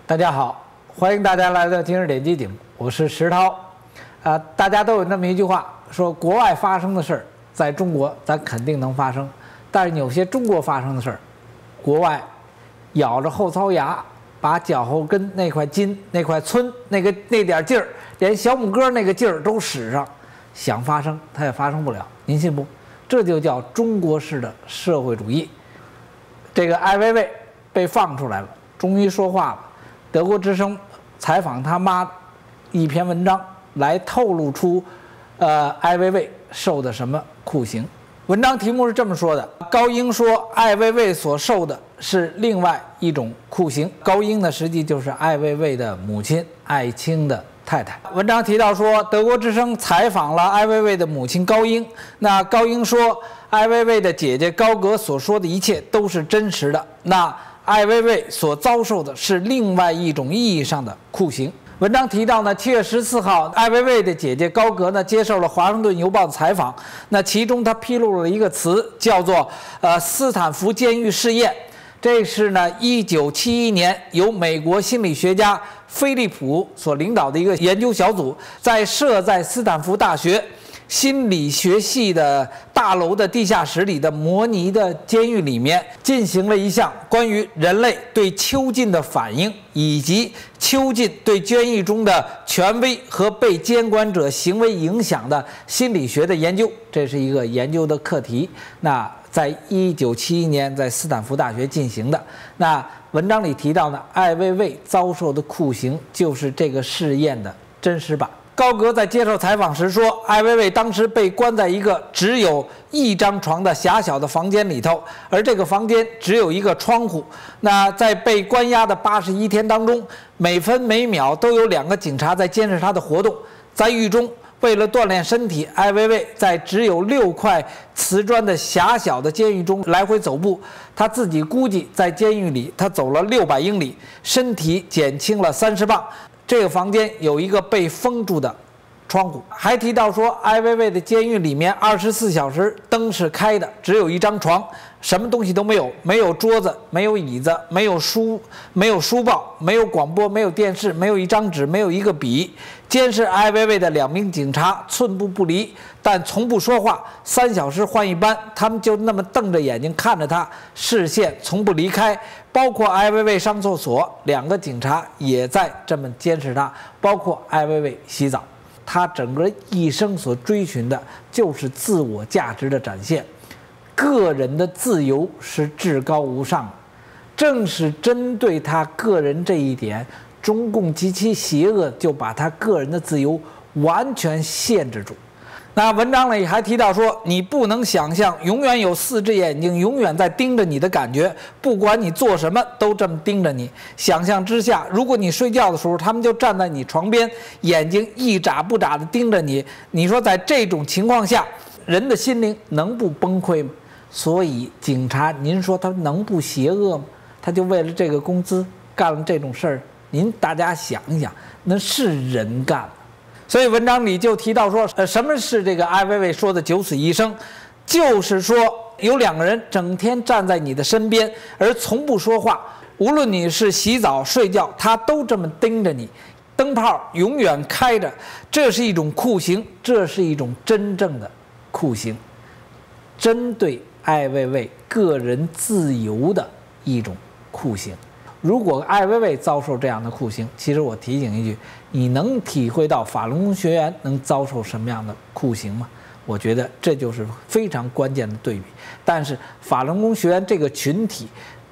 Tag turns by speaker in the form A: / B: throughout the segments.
A: 大家好，欢迎大家来到今日点击节目，我是石涛。大家都有那么一句话，说国外发生的事儿，在中国咱肯定能发生，但是有些中国发生的事儿，国外咬着后槽牙，把脚后跟那块筋、那块皴、那点劲儿，连小拇哥那个劲儿都使上，想发生它也发生不了。您信不？这就叫中国式的社会主义。这个艾薇薇被放出来了，终于说话了。德国之声采访他妈一篇文章，来透露出艾薇薇受的什么酷刑。文章题目是这么说的：高英说艾薇薇所受的是另外一种酷刑。高英呢，实际就是艾薇薇的母亲艾青的太太。文章提到说，德国之声采访了艾薇薇的母亲高英，那高英说艾薇薇的姐姐高格所说的一切都是真实的，那艾薇薇所遭受的是另外一种意义上的酷刑。文章提到呢，7月14号，艾薇薇的姐姐高格呢接受了《华盛顿邮报》的采访，那其中她披露了一个词，叫做斯坦福监狱试验。这是呢1971年由美国心理学家菲利普所领导的一个研究小组，在设在斯坦福大学心理学系的大楼的地下室里的模拟的监狱里面，进行了一项关于人类对囚禁的反应，以及囚禁对监狱中的权威和被监管者行为影响的心理学的研究。这是一个研究的课题，那在1971年在斯坦福大学进行的。那文章里提到呢，艾薇薇遭受的酷刑就是这个试验的真实版。高格在接受采访时说，艾薇薇当时被关在一个只有一张床的狭小的房间里头，而这个房间只有一个窗户。那在被关押的81天当中，每分每秒都有2个警察在监视她的活动。在狱中，为了锻炼身体，艾薇薇在只有6块瓷砖的狭小的监狱中来回走步。她自己估计，在监狱里她走了600英里，身体减轻了30磅。这个房间有一个被封住的窗户。还提到说，艾薇薇的监狱里面24小时灯是开的，只有一张床，什么东西都没有，没有桌子，没有椅子，没有书报，没有广播，没有电视，没有一张纸，没有一个笔。监视艾薇薇的2名警察寸步不离，但从不说话，3小时换一班，他们就那么瞪着眼睛看着他，视线从不离开。包括艾薇薇上厕所，2个警察也在这么监视他，包括艾薇薇洗澡。他整个一生所追寻的就是自我价值的展现，个人的自由是至高无上的。正是针对他个人这一点，中共极其邪恶，就把他个人的自由完全限制住。那文章里还提到说，你不能想象永远有4只眼睛永远在盯着你的感觉，不管你做什么都这么盯着你。想象之下，如果你睡觉的时候，他们就站在你床边，眼睛一眨不眨地盯着你。你说在这种情况下，人的心灵能不崩溃吗？所以警察，您说他能不邪恶吗？他就为了这个工资干了这种事儿。大家想一想，那是人干的。所以文章里就提到说，什么是这个艾薇薇说的九死一生？就是说有2个人整天站在你的身边，而从不说话，无论你是洗澡睡觉，他都这么盯着你，灯泡永远开着。这是一种酷刑，这是一种真正的酷刑，针对艾薇薇个人自由的一种酷刑。如果艾薇薇遭受这样的酷刑，其实我提醒一句，你能体会到法轮功学员能遭受什么样的酷刑吗？我觉得这就是非常关键的对比。但是法轮功学员这个群体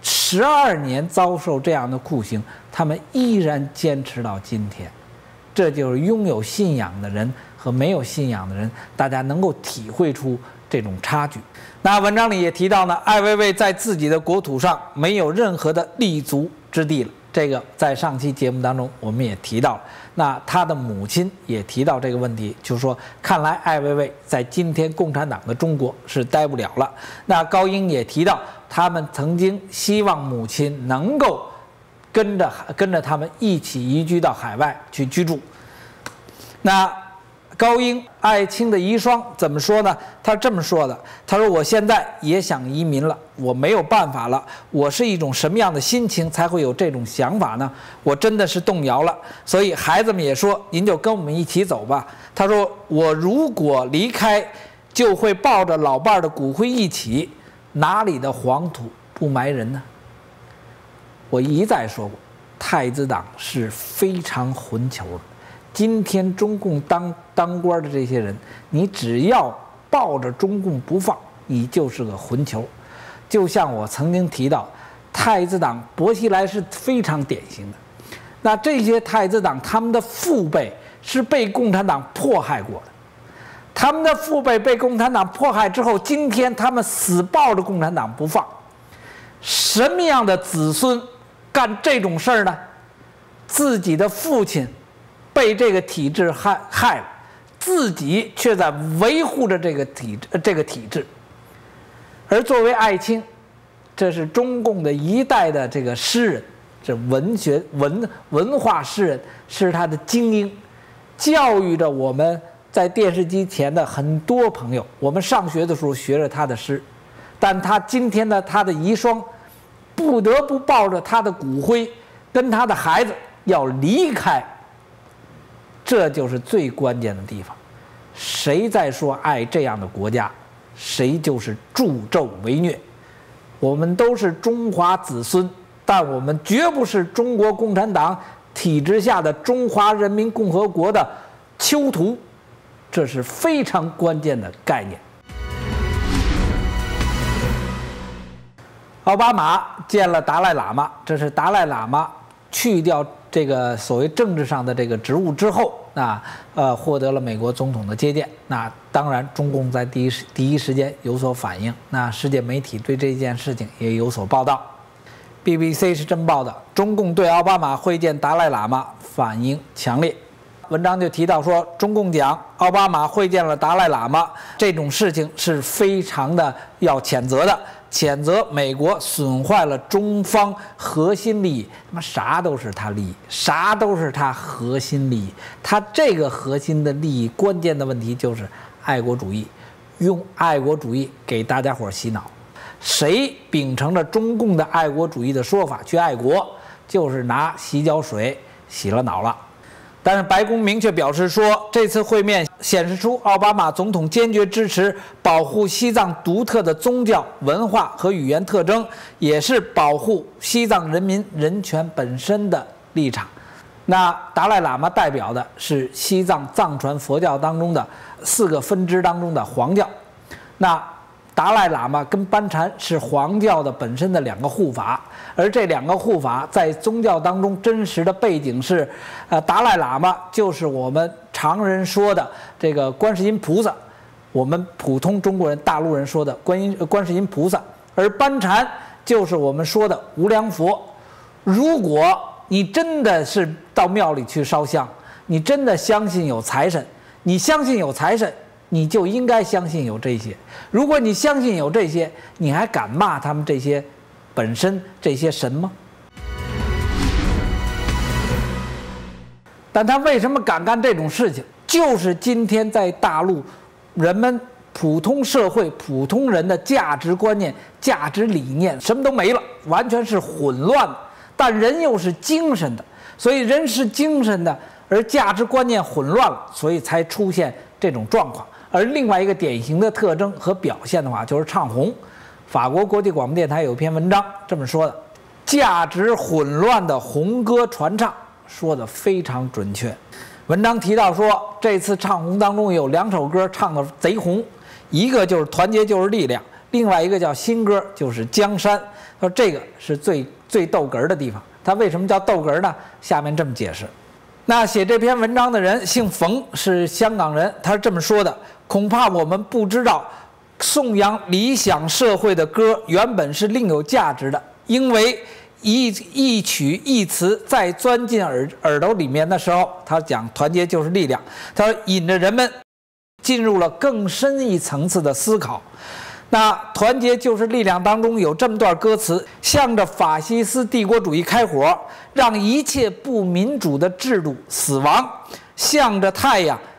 A: 12年遭受这样的酷刑，他们依然坚持到今天。这就是拥有信仰的人和没有信仰的人，大家能够体会出这种差距。那文章里也提到呢，艾薇薇在自己的国土上没有任何的立足之地了。这个在上期节目当中我们也提到了。那他的母亲也提到这个问题，就是说，看来艾薇薇在今天共产党的中国是待不了了。那高英也提到，他们曾经希望母亲能够跟着他们一起移居到海外去居住。那高英、艾青的遗孀怎么说呢？他这么说的：“他说我现在也想移民了，我没有办法了。我是一种什么样的心情才会有这种想法呢？我真的是动摇了。所以孩子们也说，您就跟我们一起走吧。”他说：“我如果离开，就会抱着老伴儿的骨灰一起，哪里的黄土不埋人呢？”我一再说过，太子党是非常混球的。今天中共当官的这些人，你只要抱着中共不放，你就是个混球。就像我曾经提到，太子党薄熙来是非常典型的。那这些太子党他们的父辈是被共产党迫害过的，他们的父辈被共产党迫害之后，今天他们死抱着共产党不放。什么样的子孙干这种事儿呢？自己的父亲被这个体制害了，自己却在维护着这个体制。而作为艾青，这是中共的一代的这个诗人，这文化诗人，是他的精英，教育着我们在电视机前的很多朋友。我们上学的时候学着他的诗，但他今天的他的遗孀，不得不抱着他的骨灰，跟他的孩子要离开。这就是最关键的地方。谁在说爱这样的国家，谁就是助纣为虐。我们都是中华子孙，但我们绝不是中国共产党体制下的中华人民共和国的囚徒，这是非常关键的概念。奥巴马见了达赖喇嘛，这是达赖喇嘛去掉这个所谓政治上的这个职务之后，获得了美国总统的接见。那当然，中共在第一时间有所反应。那世界媒体对这件事情也有所报道。BBC 是这么报的：中共对奥巴马会见达赖喇嘛反应强烈。文章就提到说，中共讲奥巴马会见了达赖喇嘛这种事情是非常的要谴责的。谴责美国损坏了中方核心利益，他妈啥都是他利益，啥都是他核心利益。他这个核心的利益，关键的问题就是爱国主义，用爱国主义给大家伙洗脑。谁秉承着中共的爱国主义的说法去爱国，就是拿洗脚水洗了脑了。但是白宫明确表示说，这次会面显示出奥巴马总统坚决支持保护西藏独特的宗教、文化和语言特征，也是保护西藏人民人权本身的立场。那达赖喇嘛代表的是西藏藏传佛教当中的4个分支当中的黄教。那达赖喇嘛跟班禅是黄教的本身的2个护法，而这2个护法在宗教当中真实的背景是，达赖喇嘛就是我们常人说的这个观世音菩萨，我们普通中国人、大陆人说的观世音菩萨，而班禅就是我们说的无量佛。如果你真的是到庙里去烧香，你真的相信有财神，你相信有财神，你就应该相信有这些。如果你相信有这些，你还敢骂他们这些本身这些神吗？但他为什么敢干这种事情？就是今天在大陆，人们普通社会普通人的价值观念、价值理念什么都没了，完全是混乱的。但人又是精神的，所以人是精神的，而价值观念混乱了，所以才出现这种状况。而另外一个典型的特征和表现的话，就是唱红。法国国际广播电台有一篇文章这么说的：价值混乱的红歌传唱，说的非常准确。文章提到说，这次唱红当中有2首歌唱的贼红，一个就是团结就是力量，另外一个叫新歌，就是江山。说这个是最逗哏的地方。他为什么叫逗哏呢？下面这么解释。那写这篇文章的人姓冯，是香港人，他是这么说的：恐怕我们不知道，颂扬理想社会的歌原本是另有价值的，因为一曲一词再钻进耳朵里面的时候，他讲团结就是力量，他引着人们进入了更深一层次的思考。那团结就是力量当中有这么段歌词：向着法西斯帝国主义开火，让一切不民主的制度死亡；向着太阳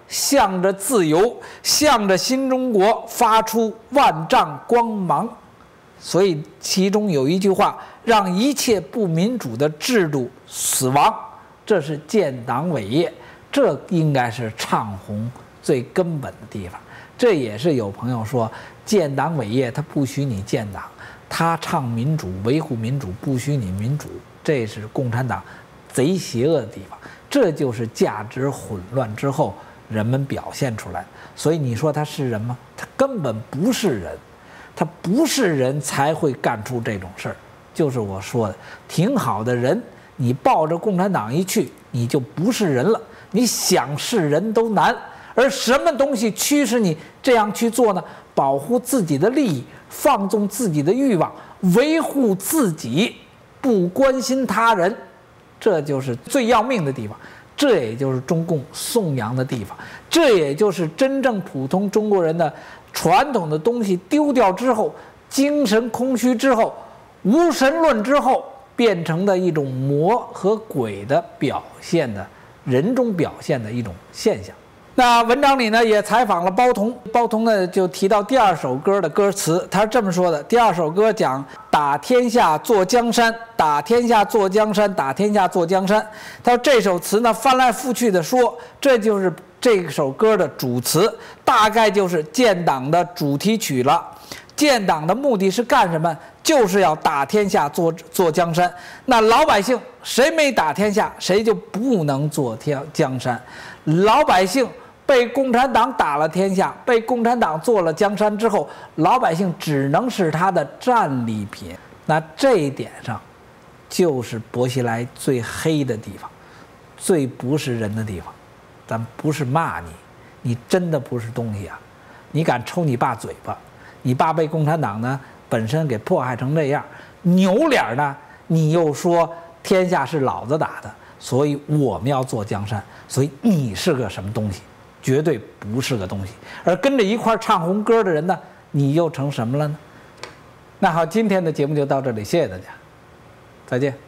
A: 向着自由，向着新中国发出万丈光芒。所以其中有一句话，让一切不民主的制度死亡，这是建党伟业，这应该是唱红最根本的地方。这也是有朋友说建党伟业他不许你建党，他唱民主维护民主不许你民主，这是共产党贼邪恶的地方。这就是价值混乱之后人们表现出来。所以你说他是人吗？他根本不是人，他不是人才会干出这种事儿。就是我说的，挺好的人，你抱着共产党一去，你就不是人了，你想是人都难。而什么东西驱使你这样去做呢？保护自己的利益，放纵自己的欲望，维护自己，不关心他人，这就是最要命的地方。这也就是中共颂扬的地方，这也就是真正普通中国人的传统的东西丢掉之后，精神空虚之后，无神论之后，变成的一种魔和鬼的表现的人中表现的一种现象。那文章里呢也采访了包同，包同呢就提到第二首歌的歌词，他是这么说的：第二首歌讲打天下坐江山，打天下坐江山，打天下坐江山。他说这首词呢翻来覆去的说，这就是这首歌的主词，大概就是建党的主题曲了。建党的目的是干什么？就是要打天下坐江山。那老百姓谁没打天下，谁就不能坐江山。老百姓被共产党打了天下，被共产党做了江山之后，老百姓只能是他的战利品。那这一点上，就是薄熙来最黑的地方，最不是人的地方。咱不是骂你，你真的不是东西啊！你敢抽你爸嘴巴，你爸被共产党呢本身给迫害成这样，扭脸呢，你又说天下是老子打的，所以我们要做江山，所以你是个什么东西？绝对不是个东西。而跟着一块唱红歌的人呢，你又成什么了呢？那好，今天的节目就到这里，谢谢大家，再见。